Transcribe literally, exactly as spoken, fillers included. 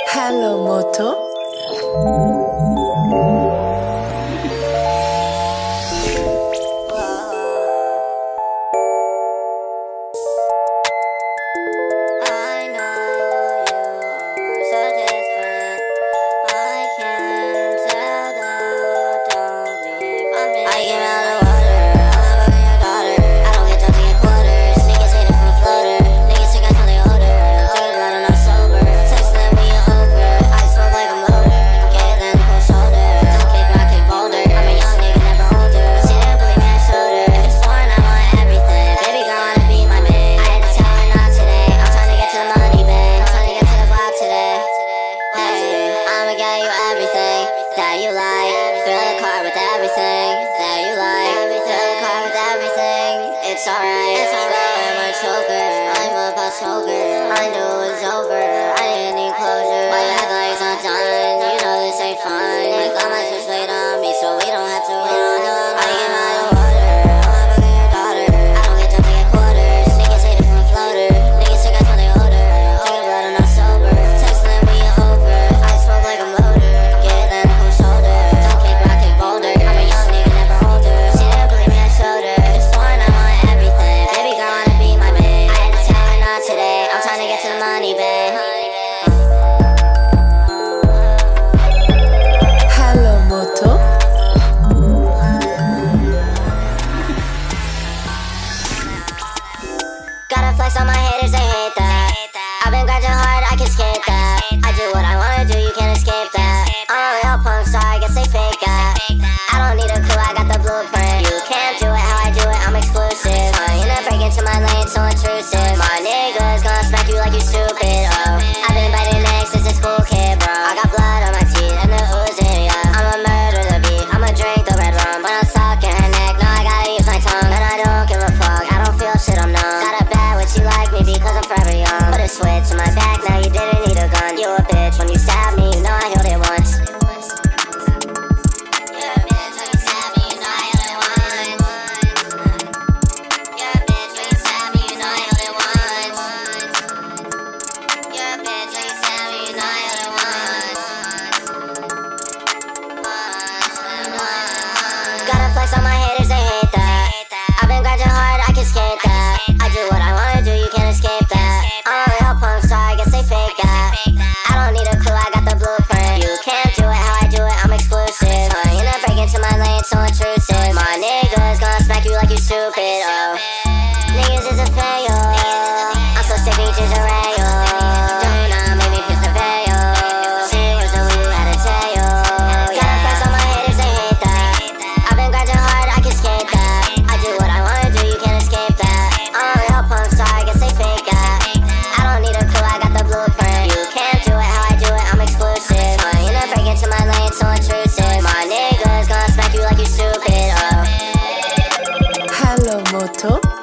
Hello, Moto. That you like, fill the car with everything that you like, fill the car with everything. It's alright, it's alright. I'm a choker, I'm a bus smoker. I knew it was over, I didn't need closure. But you act like it's not done, you know this ain't fun. Like all my switch laid on me, so we don't have to run. I get out of water, I'm fucking your daughter. I don't get drunk to get quarters, niggas hate it from a floater. Niggas sick, I smell they odor, talking about I'm not sober. Text them when you're over, I smoke like I'm loaded. Money, babe. Hello, Moto. Gotta flex on my haters, they hate that. I've been grinding hard, I can skate that. I do what I wanna do, you can't escape that. I'm a real punk star, I guess they fake that. I don't need a clue, I got the blueprint. You can't do it how I do it, I'm exclusive. Uh, you're not breaking into my lane, so intrusive. My niggas gonna smack you like you stupid, oh. I've been biting necks since a school kid, bro. I got blood on my teeth and the oozing, yeah. I'ma murder the beat, I'ma drink the red rum. When I'm sucking her neck, no, I gotta use my tongue. And I don't give a fuck, I don't feel shit, I'm numb. Got a bad when she like me because I'm forever young. Put a switch in my back, now you didn't need a gun. You a bitch, when you stab me, you know I healed it once. Gotta flex on my haters, they hate that. I've been grinding hard, I can skate that. I do what I wanna do, you can't escape that. I'm a real punk star, I guess they fake that. I don't need a clue, I got the blueprint. You can't do it how I do it, I'm exclusive. Uh, you're not breaking into my lane, so intrusive. My niggas gonna smack you like you stupid, oh. Niggas is a fail. I'm so sick, these is a rail. Do not make me piss the veil. Shit was the way you had to tell. Gotta flex on my haters, they hate that. I've been grinding hard, I can skate that. I do what I wanna do, you can't escape that. I'm a real punk star, I guess they fake that. I don't need a clue, I got the blueprint. You can't do it how I do it, I'm exclusive. Uh, you're not breaking into my lane, so intrusive. My niggas gonna smack you like you stupid, oh. Hello, Moto.